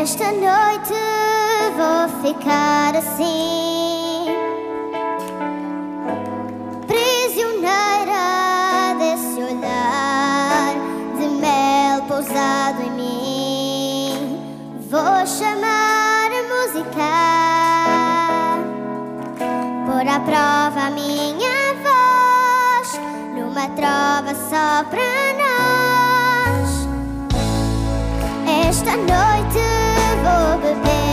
Esta noite vou ficar assim, prisioneira desse olhar de mel pousado em mim. Vou chamar a música, pôr à prova a minha voz numa trova só para nós. Esta noite vou beber